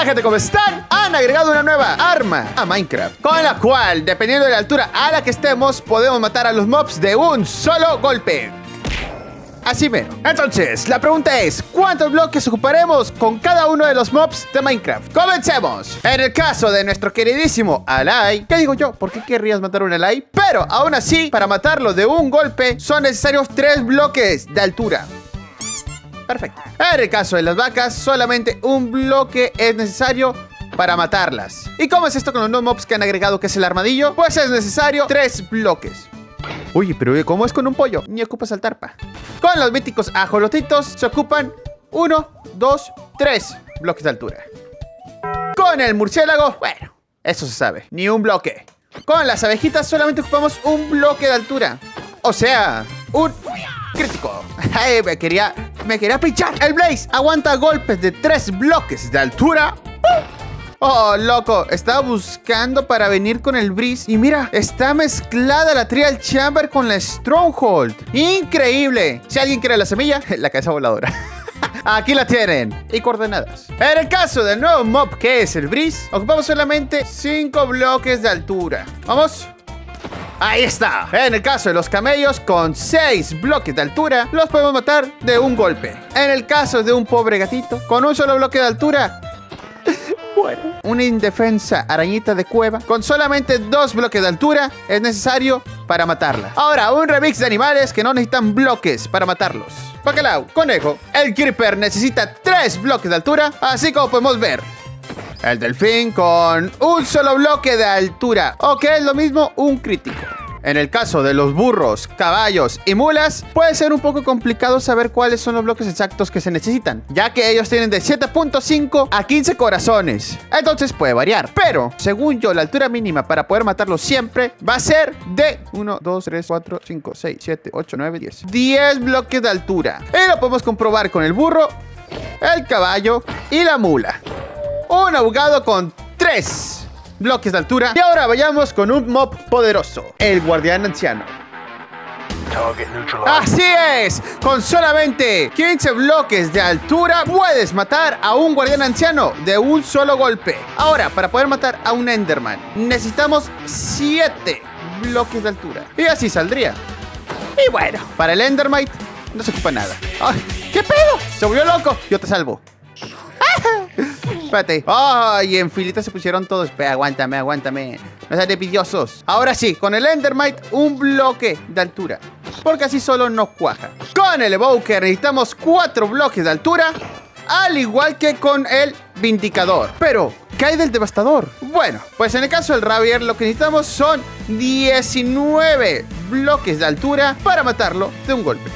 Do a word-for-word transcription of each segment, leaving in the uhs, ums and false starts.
Hola gente, ¿cómo están? Han agregado una nueva arma a Minecraft, con la cual, dependiendo de la altura a la que estemos, podemos matar a los mobs de un solo golpe. Así mero. Entonces, la pregunta es, ¿cuántos bloques ocuparemos con cada uno de los mobs de Minecraft? ¡Comencemos! En el caso de nuestro queridísimo Alay, ¿qué digo yo? ¿Por qué querrías matar a un Alay? Pero, aún así, para matarlo de un golpe, son necesarios tres bloques de altura. Perfecto. En el caso de las vacas, solamente un bloque es necesario para matarlas. ¿Y cómo es esto con los nuevos mobs que han agregado, que es el armadillo? Pues es necesario tres bloques. Oye, pero ¿cómo es con un pollo? Ni ocupa saltar, pa. Con los míticos ajolotitos se ocupan uno, dos, tres bloques de altura. Con el murciélago, bueno, eso se sabe, ni un bloque. Con las abejitas solamente ocupamos un bloque de altura. O sea, un crítico. Ay, me quería, me quería pinchar. El Blaze aguanta golpes de tres bloques de altura. Oh, loco, estaba buscando para venir con el Breeze. Y mira, está mezclada la Trial Chamber con la Stronghold. ¡Increíble! Si alguien quiere la semilla, la cabeza voladora. Aquí la tienen. Y coordenadas. En el caso del nuevo mob que es el Breeze, ocupamos solamente cinco bloques de altura. Vamos. Ahí está. En el caso de los camellos, con seis bloques de altura, los podemos matar de un golpe. En el caso de un pobre gatito, con un solo bloque de altura, bueno, una indefensa arañita de cueva con solamente dos bloques de altura es necesario para matarla. Ahora, un remix de animales que no necesitan bloques para matarlos. Bacalao, conejo. El creeper necesita tres bloques de altura, así como podemos ver. El delfín con un solo bloque de altura, o que es lo mismo, un crítico. En el caso de los burros, caballos y mulas, puede ser un poco complicado saber cuáles son los bloques exactos que se necesitan, ya que ellos tienen de siete punto cinco a quince corazones. Entonces puede variar, pero según yo, la altura mínima para poder matarlos siempre va a ser de uno, dos, tres, cuatro, cinco, seis, siete, ocho, nueve, diez. diez bloques de altura. Y lo podemos comprobar con el burro, el caballo y la mula. Un ahogado con tres bloques de altura. Y ahora vayamos con un mob poderoso, el guardián anciano. ¡Así es! Con solamente quince bloques de altura puedes matar a un guardián anciano de un solo golpe. Ahora, para poder matar a un Enderman, necesitamos siete bloques de altura. Y así saldría. Y bueno, para el Endermite no se ocupa nada. ¡Ay! ¿Qué pedo? Se volvió loco. Yo te salvo. Espérate. Ay, en filita se pusieron todos. Espera, aguántame, aguántame. No sean envidiosos. Ahora sí, con el Endermite, un bloque de altura, porque así solo no cuaja. Con el Evoker necesitamos cuatro bloques de altura, al igual que con el Vindicador. Pero, ¿qué hay del Devastador? Bueno, pues en el caso del Ravier, lo que necesitamos son diecinueve bloques de altura para matarlo de un golpe.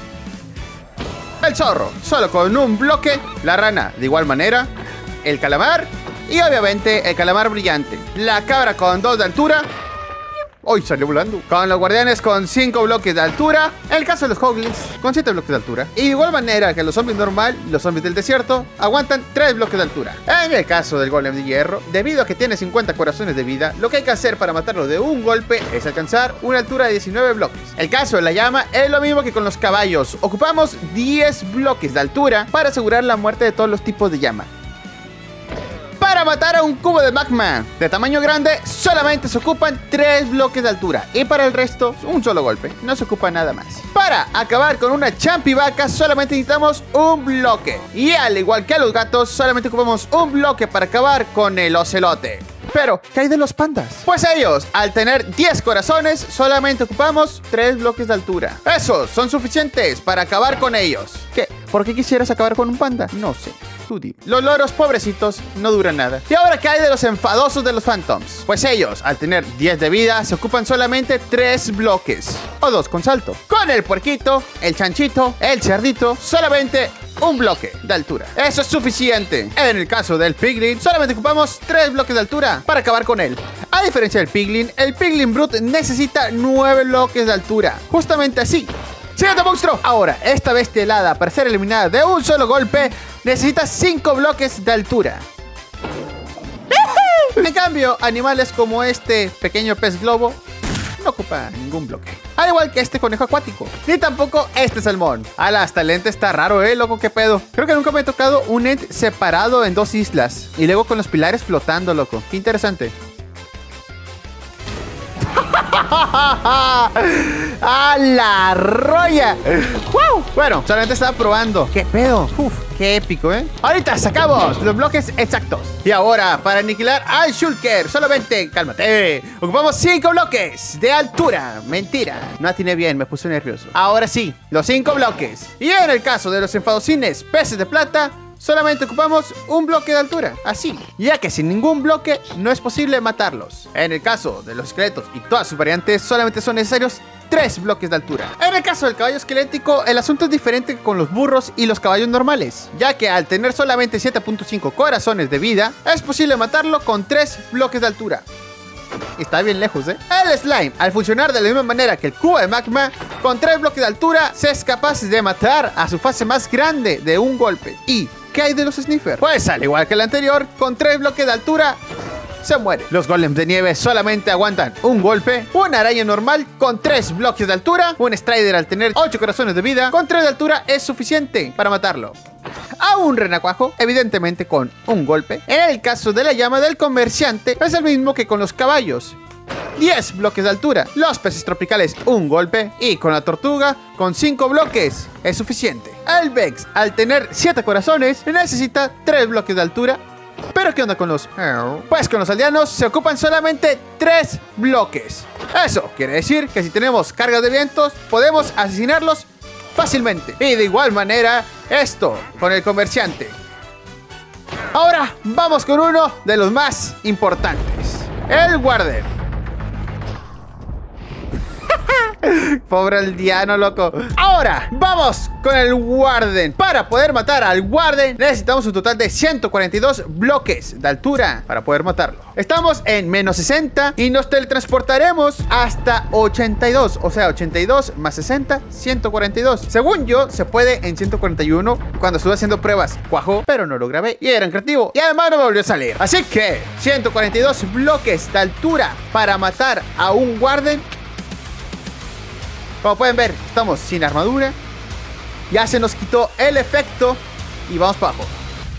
El zorro, solo con un bloque. La rana, de igual manera. El calamar y obviamente el calamar brillante. La cabra con dos de altura. Hoy salió volando. Con los guardianes con cinco bloques de altura. En el caso de los hoglins, con siete bloques de altura. Y de igual manera que los zombies normal, los zombies del desierto, aguantan tres bloques de altura. En el caso del golem de hierro, debido a que tiene cincuenta corazones de vida, lo que hay que hacer para matarlo de un golpe es alcanzar una altura de diecinueve bloques. El caso de la llama es lo mismo que con los caballos. Ocupamos diez bloques de altura para asegurar la muerte de todos los tipos de llama. Para matar a un cubo de magma de tamaño grande, solamente se ocupan tres bloques de altura. Y para el resto, un solo golpe. No se ocupa nada más. Para acabar con una champivaca, solamente necesitamos un bloque. Y al igual que a los gatos, solamente ocupamos un bloque para acabar con el ocelote. Pero, ¿qué hay de los pandas? Pues ellos, al tener diez corazones, solamente ocupamos tres bloques de altura. Esos son suficientes para acabar con ellos. ¿Qué? ¿Por qué quisieras acabar con un panda? No sé. Tú dime. Los loros pobrecitos no duran nada. ¿Y ahora qué hay de los enfadosos de los Phantoms? Pues ellos, al tener diez de vida, se ocupan solamente tres bloques. O dos con salto. Con el puerquito, el chanchito, el cerdito, solamente un bloque de altura. Eso es suficiente. En el caso del piglin, solamente ocupamos tres bloques de altura para acabar con él. A diferencia del piglin, el piglin brute necesita nueve bloques de altura. Justamente así. ¡Siguiente monstruo! Ahora, esta bestia helada, para ser eliminada de un solo golpe, necesita cinco bloques de altura. En cambio, animales como este pequeño pez globo no ocupa ningún bloque. al igual que este conejo acuático, ni tampoco este salmón. Ala, hasta el ente está raro, eh, loco, qué pedo. Creo que nunca me he tocado un ente separado en dos islas y luego con los pilares flotando, loco. Qué interesante. ¡A la roya! ¡Wow! Bueno, solamente estaba probando. ¿Qué pedo? Uf, qué épico, ¿eh? Ahorita sacamos los bloques exactos. Y ahora, para aniquilar al Shulker, solamente, cálmate, ocupamos cinco bloques de altura. Mentira, no atiné bien, me puse nervioso. Ahora sí, los cinco bloques. Y en el caso de los enfadocines peces de plata, solamente ocupamos un bloque de altura, así, ya que sin ningún bloque no es posible matarlos. En el caso de los esqueletos y todas sus variantes, solamente son necesarios tres bloques de altura. En el caso del caballo esquelético, el asunto es diferente con los burros y los caballos normales, ya que al tener solamente siete punto cinco corazones de vida, es posible matarlo con tres bloques de altura. Está bien lejos, ¿eh? El slime, al funcionar de la misma manera que el cubo de magma, con tres bloques de altura, se es capaz de matar a su fase más grande de un golpe. ¿Y qué hay de los sniffers? Pues al igual que el anterior, con tres bloques de altura, se muere. Los golems de nieve solamente aguantan un golpe. Una araña normal con tres bloques de altura. Un strider al tener ocho corazones de vida, con tres de altura es suficiente para matarlo. A un renacuajo, evidentemente con un golpe. En el caso de la llama del comerciante, es el mismo que con los caballos. diez bloques de altura. Los peces tropicales, un golpe. Y con la tortuga, con cinco bloques, es suficiente. El Vex, al tener siete corazones, necesita tres bloques de altura. ¿Pero qué onda con los...? Pues con los aldeanos se ocupan solamente tres bloques. Eso quiere decir que si tenemos cargas de vientos, podemos asesinarlos fácilmente. Y de igual manera, esto con el comerciante. Ahora vamos con uno de los más importantes. El Warden. Pobre aldeano, loco. Ahora, vamos con el Warden. Para poder matar al Warden, necesitamos un total de ciento cuarenta y dos bloques de altura para poder matarlo. Estamos en menos sesenta y nos teletransportaremos hasta ochenta y dos. O sea, ochenta y dos más sesenta, ciento cuarenta y dos. Según yo, se puede en ciento cuarenta y uno. Cuando estuve haciendo pruebas, cuajó, pero no lo grabé y era creativo. Y además no me volvió a salir. Así que, ciento cuarenta y dos bloques de altura para matar a un Warden. Como pueden ver, estamos sin armadura. Ya se nos quitó el efecto y vamos para abajo.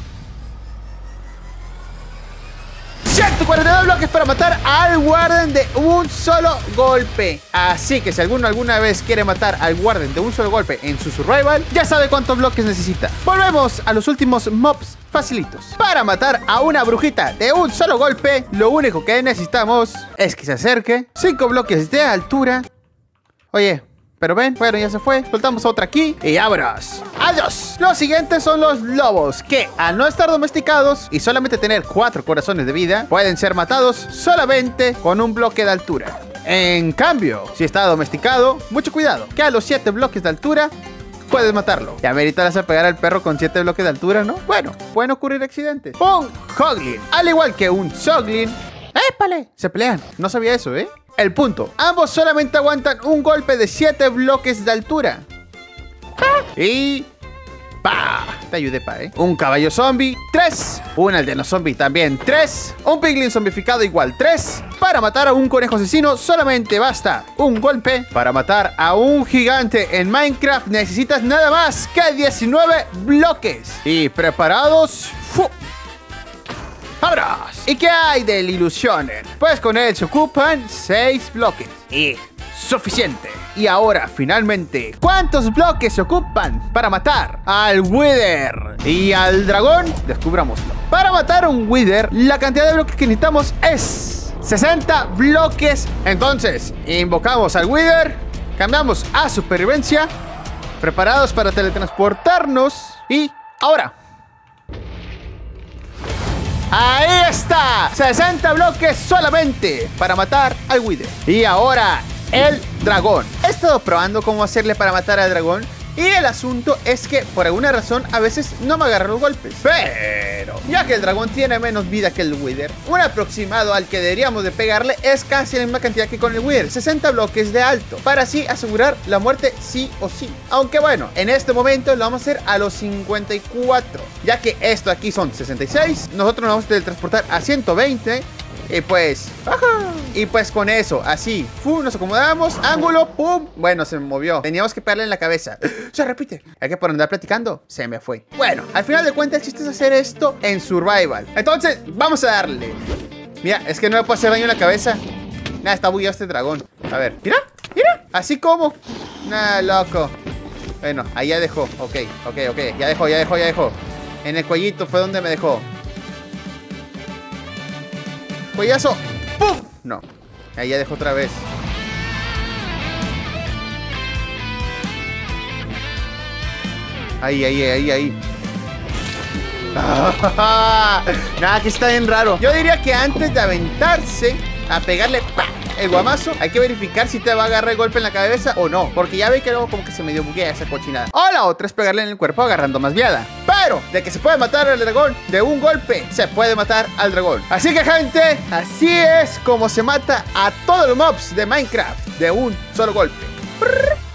ciento cuarenta y dos bloques para matar al Warden de un solo golpe. Así que si alguno alguna vez quiere matar al Warden de un solo golpe en su survival, ya sabe cuántos bloques necesita. Volvemos a los últimos mobs facilitos. Para matar a una brujita de un solo golpe, lo único que necesitamos es que se acerque, cinco bloques de altura. Oye, pero ven, bueno, ya se fue. Soltamos otra aquí y abras. ¡Adiós! Los siguientes son los lobos, que al no estar domesticados y solamente tener cuatro corazones de vida, pueden ser matados solamente con un bloque de altura. En cambio, si está domesticado, mucho cuidado, que a los siete bloques de altura puedes matarlo. Ya ahorita vas a pegar al perro con siete bloques de altura, ¿no? Bueno, pueden ocurrir accidentes. Un Hoglin, al igual que un Zoglin, ¡épale! Se pelean. No sabía eso, ¿eh? El punto, ambos solamente aguantan un golpe de siete bloques de altura. Y... ¡pa! Te ayudé, pa, ¿eh? Un caballo zombie, tres. Un aldeano zombie también, tres. Un piglin zombificado igual, tres. Para matar a un conejo asesino solamente basta un golpe. Para matar a un gigante en Minecraft necesitas nada más que diecinueve bloques. Y preparados... ¡fu! ¡Abras! ¿Y qué hay del Illusioner? Pues con él se ocupan seis bloques. Y suficiente. Y ahora, finalmente, ¿cuántos bloques se ocupan para matar al Wither y al dragón? Descubrámoslo. Para matar a un Wither, la cantidad de bloques que necesitamos es sesenta bloques. Entonces, invocamos al Wither, cambiamos a supervivencia, preparados para teletransportarnos. Y ahora... ¡ahí está! sesenta bloques solamente para matar al Wither. Y ahora, el dragón. He estado probando cómo hacerle para matar al dragón. Y el asunto es que, por alguna razón, a veces no me agarran los golpes. Pero, ya que el dragón tiene menos vida que el Wither, un aproximado al que deberíamos de pegarle es casi la misma cantidad que con el Wither, sesenta bloques de alto, para así asegurar la muerte sí o sí. Aunque bueno, en este momento lo vamos a hacer a los cincuenta y cuatro, ya que esto aquí son sesenta y seis. Nosotros nos vamos a teletransportar a ciento veinte. Y pues, ajá. Y pues con eso, así, ¡fum! Nos acomodamos, ángulo, pum. Bueno, se me movió. Teníamos que pegarle en la cabeza. Se repite. Hay que por andar platicando, se me fue. Bueno, al final de cuentas, el chiste es hacer esto en survival. Entonces, vamos a darle. Mira, es que no me puedo hacer daño en la cabeza. Nada, está bugueado este dragón. A ver, mira, mira, así como. Nah, loco. Bueno, ahí ya dejó. Ok, ok, ok. Ya dejó, ya dejó, ya dejó. En el cuellito fue donde me dejó. Cuellazo. ¡Pum! No. Ahí ya dejó otra vez. Ahí, ahí, ahí, ahí. Nada, que está bien raro. Yo diría que antes de aventarse a pegarle ¡pah! El guamazo, hay que verificar si te va a agarrar el golpe en la cabeza o no, porque ya ve que luego como que se medio buguea esa cochinada. O la otra es pegarle en el cuerpo agarrando más viada. Pero de que se puede matar al dragón de un golpe, se puede matar al dragón. Así que, gente, así es como se mata a todos los mobs de Minecraft de un solo golpe.